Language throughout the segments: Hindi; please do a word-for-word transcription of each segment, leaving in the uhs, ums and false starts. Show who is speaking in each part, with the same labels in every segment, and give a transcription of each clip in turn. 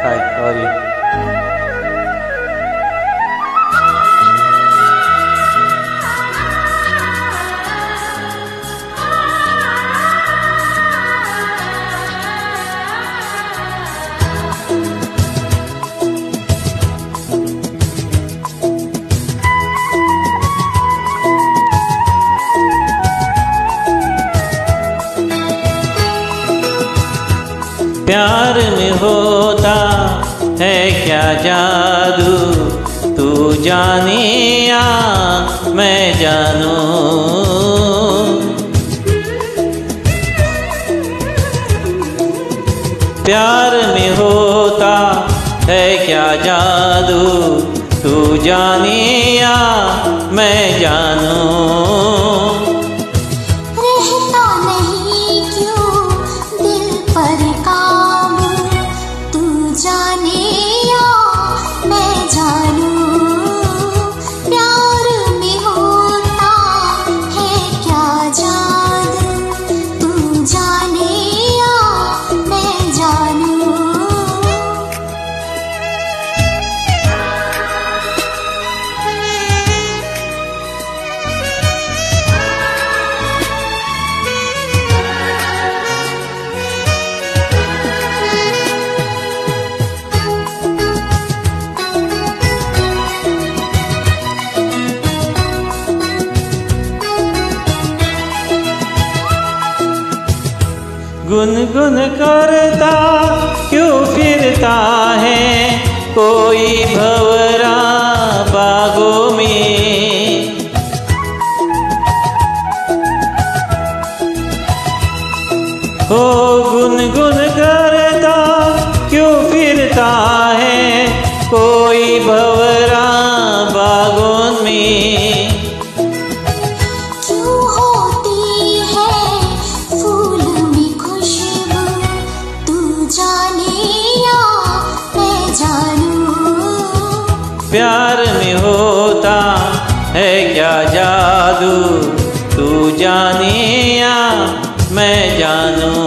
Speaker 1: Hi, how are you? प्यार में होता है क्या जादू, तू जाने या मैं जानूं। प्यार में होता है क्या जादू, तू जाने या मैं जानूं। गुनगुन करता क्यों फिरता है कोई भंवरा बागों में। हो गुनगुन करता क्यों फिरता है कोई भंवरा बागों में। प्यार में होता है क्या जादू, तू जाने या मैं जानूं।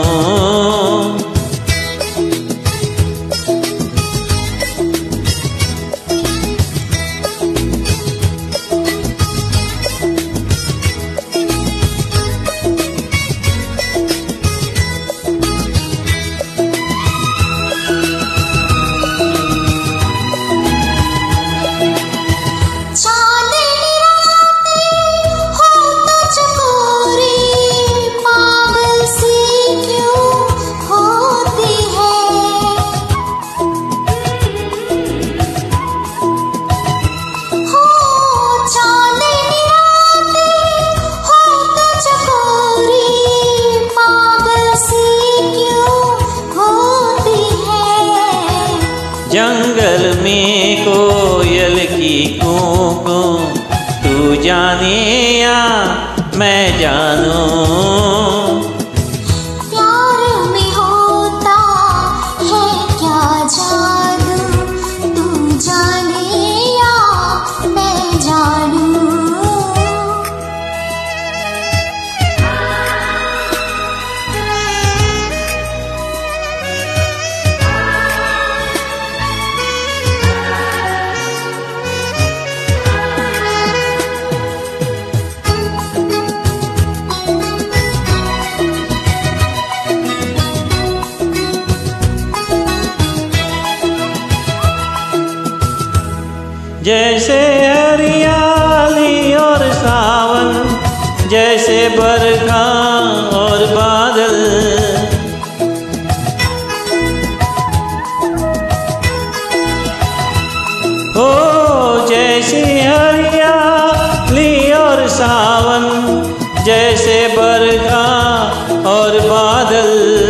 Speaker 1: जंगल में कोयल की कूं कूं, तू जाने या मैं जानूं।
Speaker 2: प्यार में होता है क्या जादू, तू जाने या मैं जानूं।
Speaker 1: जैसे हरियाली और सावन, जैसे बरखा और बादल। हो जैसे हरियाली और सावन, जैसे बरखा और बादल।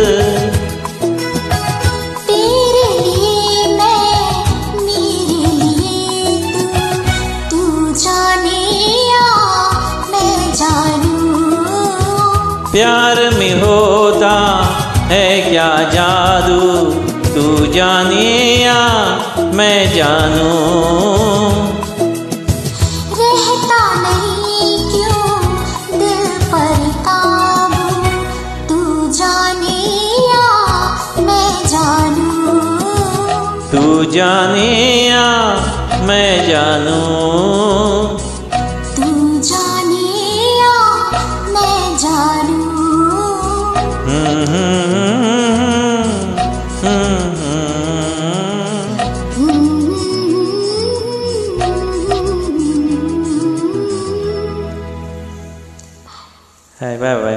Speaker 1: प्यार में होता है क्या जादू, तू जाने या मैं जानूं।
Speaker 2: रहता नहीं क्यों दिल पर काबू, तू जाने या मैं जानूं।
Speaker 1: तू जाने या मैं जानूं।
Speaker 2: तू जाने या मैं जानूं।
Speaker 1: हम्म हम्म हम्म। Bye bye.